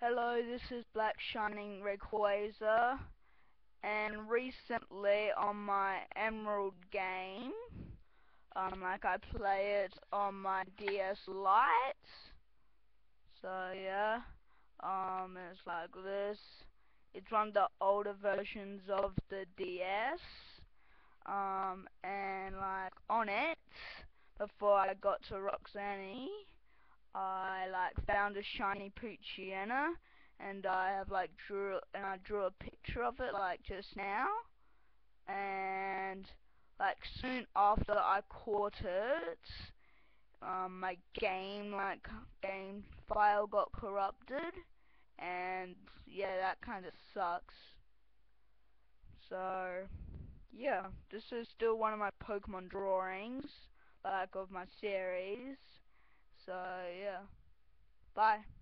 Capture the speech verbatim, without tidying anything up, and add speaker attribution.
Speaker 1: Hello, this is Black Shining Rayquaza, and recently on my Emerald game, um, like I play it on my D S Lite, so yeah, um, it's like this. It's one of the older versions of the D S, um, and like on it, before I got to Roxanne, I like found a shiny Poochyena, and I have like drew and I drew a picture of it like just now, and like soon after I caught it, um, my game like game file got corrupted, and yeah, that kind of sucks. So yeah, this is still one of my Pokemon drawings, like of my series. So yeah, bye.